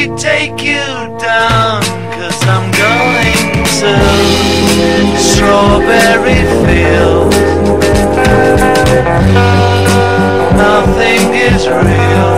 me take you down, 'cause I'm going to strawberry field. Nothing is real.